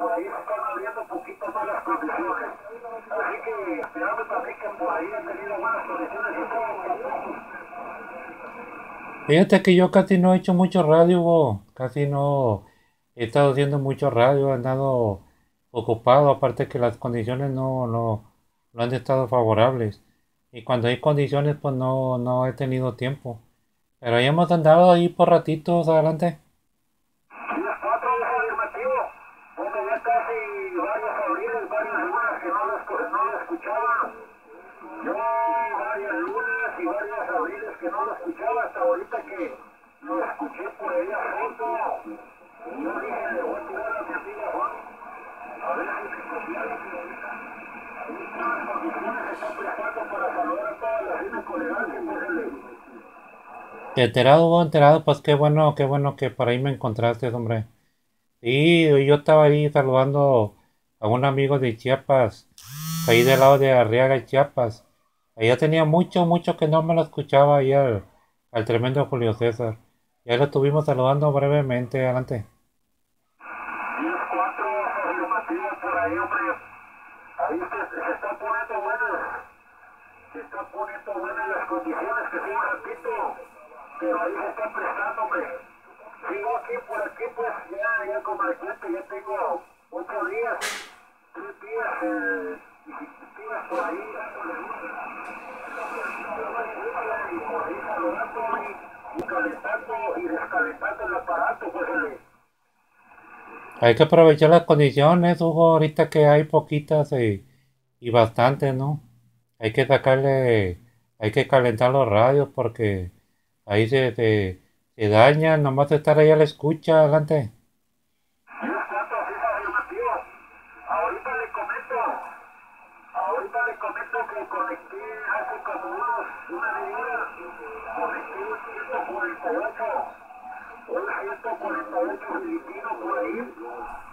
por ahí se están abriendo un poquito más las condiciones. Así que esperamos también que por ahí han tenido buenas condiciones y todo. Fíjate que yo casi no he hecho mucho radio, casi no he estado haciendo mucho radio, he andado ocupado, aparte que las condiciones no han estado favorables. Y cuando hay condiciones, pues no he tenido tiempo. Pero ya hemos andado ahí por ratitos adelante. Y las cuatro es afirmativo. Bueno, ya casi varios abriles, varias lunas que no lo escuchaba. Yo varias lunas y varios abriles que no lo escuchaba hasta ahorita que lo escuché por ahí a fondo. Yo dije, le voy a tirar a mi amiga Juan, a ver si me copiaron. Ahorita las condiciones se están prestando para saludar a todas las líneas colegas que pues Enterado, enterado, pues qué bueno que por ahí me encontraste, hombre. Sí, yo estaba ahí saludando a un amigo de Chiapas, ahí del lado de Arriaga, Chiapas. Ya tenía mucho que no me lo escuchaba ahí al tremendo Julio César. Ya lo estuvimos saludando brevemente, adelante. y las cuatro afirmativas por ahí, hombre. Ahí se está poniendo buenas. Se están poniendo buenas las condiciones que sí, repito, pero ahí se están prestando, hombre. Sigo aquí, por aquí, pues ya como el cliente, ya tengo 8 días, 3 días, 10 días por ahí, dándole y por ahí saludando y calentando y descalentando el aparato, pues. Hay que aprovechar las condiciones, Hugo, ahorita que hay poquitas y bastantes, ¿no? Hay que sacarle, hay que calentar los radios porque ahí se dañan, nomás estar ahí a la escucha, adelante. Y los cuatro así es afirmativo. Ahorita le comento, ahorita le comento que conecté hace como una media hora, conecté un 148 filipino por ahí,